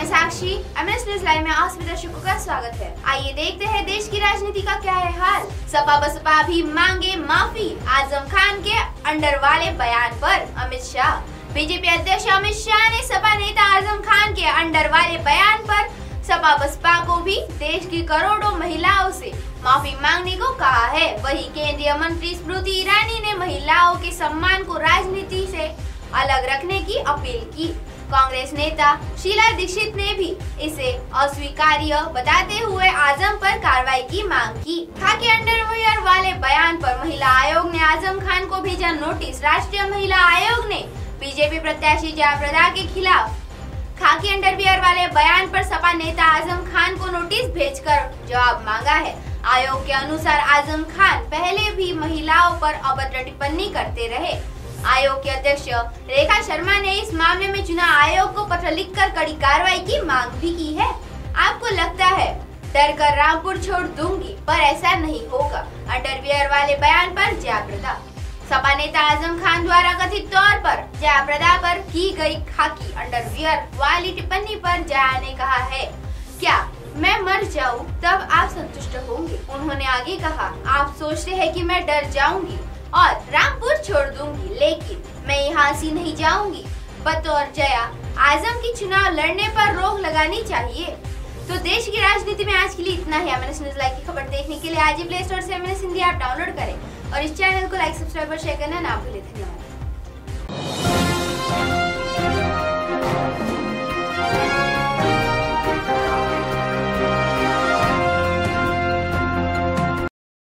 मैं साक्षी, MNS news live में आप सभी दर्शकों का स्वागत है। आइए देखते हैं देश की राजनीति का क्या है हाल। सपा बसपा भी मांगे माफी, आजम खान के अंडर वाले बयान पर अमित शाह। बीजेपी अध्यक्ष अमित शाह ने सपा नेता आजम खान के अंडर वाले बयान पर सपा बसपा को भी देश की करोड़ों महिलाओं से माफी मांगने को कहा है। वहीं केंद्रीय मंत्री स्मृति ईरानी ने महिलाओं के सम्मान को राजनीति से अलग रखने की अपील की। कांग्रेस नेता शीला दीक्षित ने भी इसे अस्वीकार्य बताते हुए आजम पर कार्रवाई की मांग की। खाकी अंडरवियर वाले बयान पर महिला आयोग ने आजम खान को भेजा नोटिस। राष्ट्रीय महिला आयोग ने बीजेपी प्रत्याशी जयाप्रदा के खिलाफ खाकी अंडरवियर वाले बयान पर सपा नेता आजम खान को नोटिस भेजकर जवाब मांगा है। आयोग के अनुसार आजम खान पहले भी महिलाओं पर अभद्र टिप्पणी करते रहे। आयोग के अध्यक्ष रेखा शर्मा ने इस मामले में चुनाव आयोग को पत्र लिखकर कड़ी कार्रवाई की मांग भी की है। आपको लगता है डर कर रामपुर छोड़ दूंगी, पर ऐसा नहीं होगा। अंडरवियर वाले बयान पर जयाप्रदा। सपा नेता आजम खान द्वारा कथित तौर पर जयाप्रदा पर की गई खाकी अंडरवियर वाली टिप्पणी पर जया ने कहा है, क्या मैं मर जाऊं तब आप संतुष्ट होंगे। उन्होंने आगे कहा, आप सोचते हैं कि मैं डर जाऊंगी और रामपुर छोड़ दूंगी, लेकिन मैं यहाँ से नहीं जाऊंगी। बतौर जया आजम की चुनाव लड़ने पर रोक लगानी चाहिए। तो देश की राजनीति में आज के लिए इतना ही। एमएनएस न्यूज लाइव की खबर देखने के लिए आज ही प्ले स्टोर से एमएनएस हिंदी ऐप डाउनलोड करें और इस चैनल को लाइक, सब्सक्राइब और शेयर करना ना भूलें। धन्यवाद।